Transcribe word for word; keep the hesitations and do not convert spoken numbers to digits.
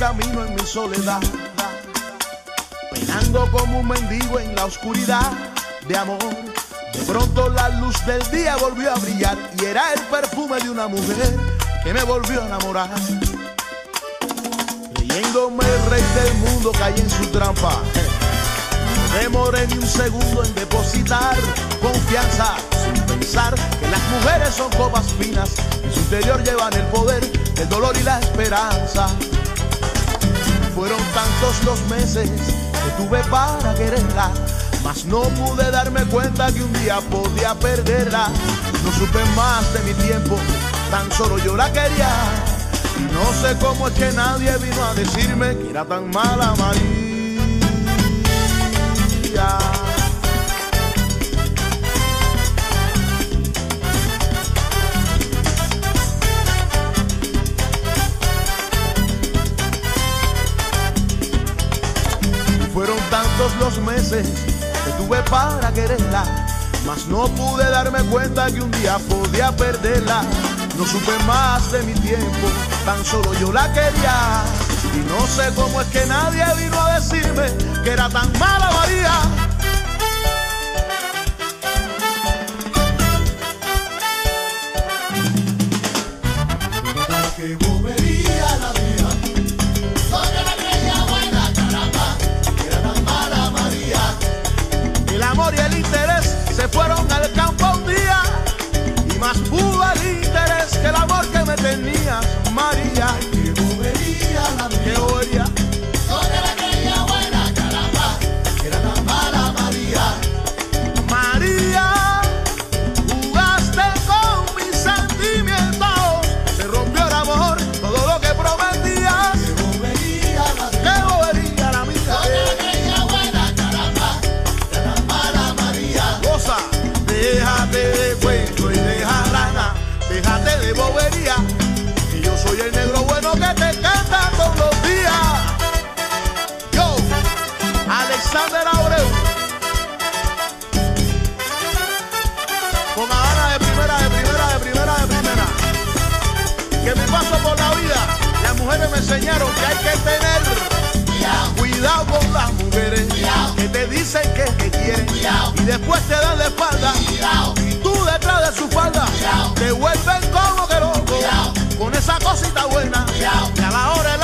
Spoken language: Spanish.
camino en mi soledad, penando como un mendigo en la oscuridad de amor. De pronto la luz del día volvió a brillar y era el perfume de una mujer que me volvió a enamorar. Creyéndome el rey del mundo caí en su trampa. No demoré ni un segundo en depositar confianza, sin pensar que las mujeres son copas finas, en su interior llevan el poder, el dolor y la esperanza. Fueron tantos los meses que tuve para quererla, mas no pude darme cuenta que un día podía perderla. No supe más de mi tiempo, tan solo yo la quería. Y no sé cómo es que nadie vino a decirme que era tan mala María. Fueron tantos los meses que tuve para quererla, mas no pude darme cuenta que un día podía perderla. No supe más de mi tiempo, tan solo yo la quería. Y no sé cómo es que nadie vino a decirme que era tan mala María. Qué bobería la mía, porque la creía buena, caramba, que era tan mala María. El amor y el interés se fueron al campo un día, y más pudo el interés que el amor que me tenías, María. Qué bobería la mía, Qué bobería. porque la creía buena, caramba, que era tan mala María. María, jugaste con mis sentimientos, se rompió el amor, todo lo que prometías. Qué bobería la mía, Qué bobería la mía. porque la creía buena, caramba, que era tan mala María. Goza, déjate de cuento y deja rana, déjate de bobería, que yo soy el negro bueno que te canta todos los días. Yo, Alexander Abreu, con Habana de primera, de primera, de primera, de primera. Que mi paso por la vida, las mujeres me enseñaron que hay que tener Cuidado, cuidado con las mujeres Cuidado. que te dicen que te quieren Cuidado. y después te dan la espalda. cuidado, Y tú detrás de su falda Cuidado. te vuelven como que loco Cuidado. con esa cosita buena Cuidado. y a la hora